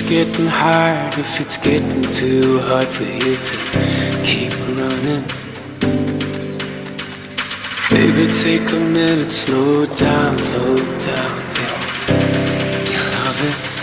getting hard, if it's getting too hard for you to keep running, baby, take a minute, slow down, yeah. You love it.